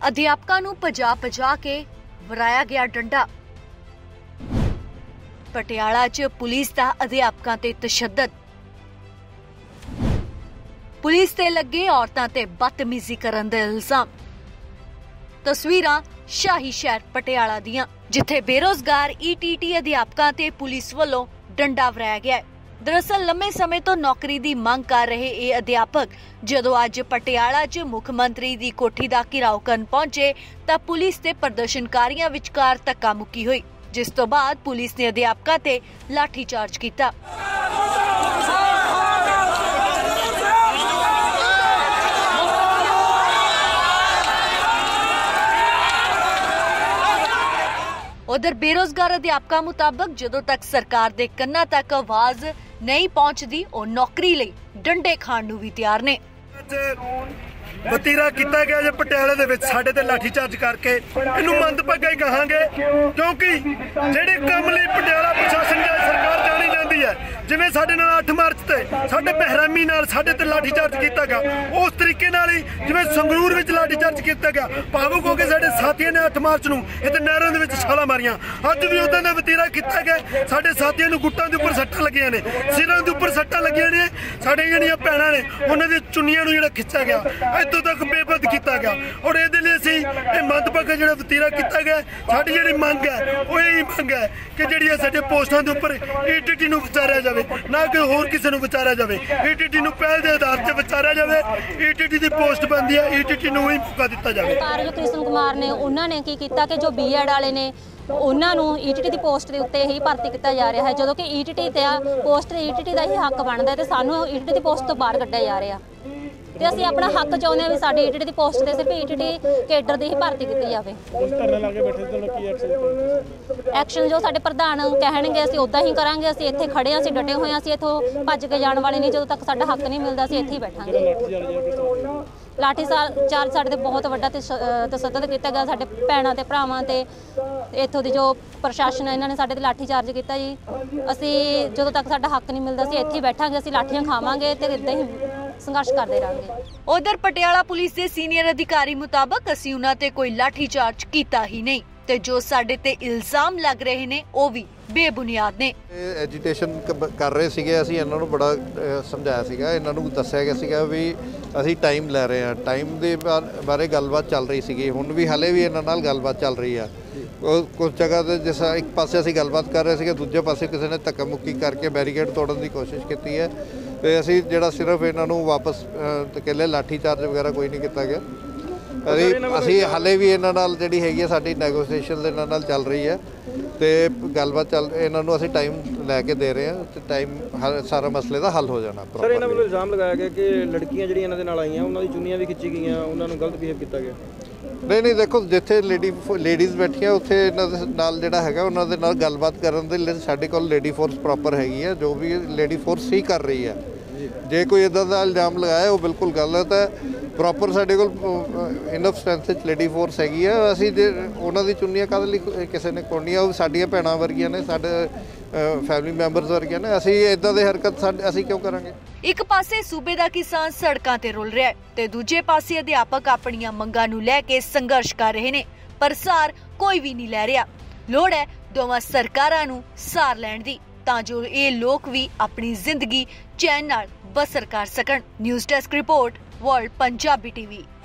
अध्यापकों नूं भजा भजा के वराया गया डंडा। पटियाला च पुलिस दा अध्यापकों ते तशद्दद। पुलिस ते लगे औरतां ते बदतमीजी करन दे इल्जाम। तस्वीरां शाही शहर पटियाला दियां, जिथे बेरोजगार ईटीटी अध्यापकों ते पुलिस वालों डंडा वराया गया है। दरअसल लंबे समय तो नौकरी दी मंग कर रहे ये अध्यापक जदों अज पटियाला च मुख मंत्री दी कोठी दा घेराव करन पहुंचे तां पुलिस ते प्रदर्शनकारियां विचकार धक्का मुक्की हुई, जिस तो बाद पुलिस ने अध्यापकों ते लाठीचार्ज किया। उधर बेरोजगार अध्यापकों मुताबक जदों तक सरकार दे कन्ना तक आवाज नहीं पहुंचती और नौकरी लई डंडे खाण नूं भी तैयार ने। वतीरा किया गया जो पटियाले दे विच साडे ते लाठीचार्ज करके इनू मंदभागा ही कहांगे, क्योंकि जेहड़े काम लई पटियाला प्रशासन या सरकार जानी जाती है, जिवें साडे नाल 8 मार्च ते साडे बेहरामी नाल साडे ते लाठीचार्ज किया गया, उस तरीके नाल ही जिवें संगरूर विच लाठीचार्ज किया गया, भावुक हो के साडे साथियों ने 8 मार्च नूं इत्थे नहरां दे विच छालां मारियां। अज भी उदां दा वतीरा किया गया, साडे साथियों नूं गुट्टां दे उपर सट्टां लगियां ने, सिरां दे उपर सट्टां लगियां ने, साडे ਜਿਹੜੀਆਂ ਭੈਣਾਂ ने उन्हां दी चुन्नियां नूं ਜਿਹੜਾ खिच्चा गया, इत्थों तक बेबद किया गया। और ये असी ये मंदभागा जो वतीरा किया गया, साडी जिहड़ी मंग है वो यही मंग है कि जिहड़ियां साडे पोस्टां दे उपर ईटीटी नूं विचारिया जावे, ना कि होर किसी नूं विचारिया जावे। ईटीटी नूं पहल दे आधार ते विचारिया जावे, ईटीटी दी पोस्ट बनदी है, ईटीटी नूं ही मौका दिता जावे। जो कृष्ण कुमार ने उन्होंने की कीता कि जो बीएड वाले ने उन्होंने ईटीटी की पोस्ट के उत्ते ही भर्ती किया जा रहा है, जो कि ईटीटी पोस्ट ईटीटी का ही हक बनता है, तो सानू ईटीटी की पोस्ट तो बाहर कढ़िया जा रहा। तो असीं अपना हक चाहुंदे हां भी साडी ईटीटी की पोस्ट ते सिर्फ ईटीटी केडर की ही भर्ती की जाए। एक्शन जो साडे प्रधान कहणगे असीं उदां ही करांगे। असीं इत्थे खड़े हां, असीं डटे होए हां, असीं इत्थों भज के जाण वाले नहीं। जदों तक साडा हक नहीं मिलदा असीं इत्थे ही बैठांगे। लाठीचार्ज साडे ते बहुत वड्डा तशद्दद किया गया, साडे भैणां ते भरावां ते इत्थों दी जो प्रशासन है इन्हां ने साडे ते लाठीचार्ज किया जी। असीं जदों तक साडा हक नहीं मिलदा असीं इत्थे ही बैठांगे, असीं लाठियां खावांगे ते इदां ही संघर्ष करते रहेंगे। उधर पटियाला पुलिस के सीनियर अधिकारी मुताबक असीं उन्हां ते कोई लाठीचार्ज किया ही नहीं, ते जो साडे ते इल्जाम लग रहे ने वो भी बेबुनियाद ने। एजीटेशन कर रहे सीगे, असीं इन्हां नूं बड़ा समझाया सीगा, इन्हां नूं दस्सिया गया सीगा भी असीं टाइम लै रहे हैं, टाइम दे बारे गलबात चल रही सीगी, हुण भी हले भी इन्हां नाल गलबात चल रही है। कुछ जगह ते जिस एक पासे असीं गलबात कर रहे सीगे, दूजे पासे किसी ने धक्का मुक्की करके बैरीकेड तोड़न की कोशिश की है, तो असीं जिहड़ा सिर्फ इन्हां नूं वापस कहले लाठीचार्ज वगैरह कोई नहीं किया गया। असीं हले भी इन्हां नाल जिहड़ी हैगी है साडी नैगोसीएशन इन्हां नाल चल रही है, तो गलबात चल इन्हां नूं असीं टाइम लैके दे रहे हैं, तो टाइम सारा मसले का हल हो जाना। सर इन्हां वल्लों इल्जाम लगाया गया कि लड़कियां जिहड़ियां इन्हां दे नाल आईयां उन्हां दी चुन्नियां भी खिच्ची गईयां, उन्हां नूं गलत बिहेव किया गया। नहीं देखो जिथे लेडीज़ बैठिया उत्थे इन्हां दे नाल जिहड़ा हैगा उन्हां दे नाल गलबात करन दे लई साडे कोल लेडी फोर्स प्रॉपर हैगी है, जो भी लेडी फोर्स ही कर रही है। जे कोई इदां दा इल्जाम लगाया वो बिल्कुल गलत है। प्रॉपर साडे कोल इनफ स्ट्रेंथ लेडी फोर्स हैगी है। असीं जे उन्हां दी चुन्नियां काहदे लई किसी ने कोणियां, वो साडीआं भैणां वर्गियां ने, साडे फैमिली मैंबरस वर्गियां ने, असीं इदां दी हरकत असीं क्यों करांगे। एक पासे सूबे दा किसान सड़कां ते रुल रहा है, ते दूजे पासे अध्यापक अपणियां मंगां नूं लैके संघर्ष कर रहे ने, पर सार कोई भी नहीं लै रहा। लोड़ है दोवां सरकारां नूं सार लैण दी, तां जो ये लोग भी अपनी जिंदगी चैन नाल बसर कर सकण। News desk report, world Punjabi TV.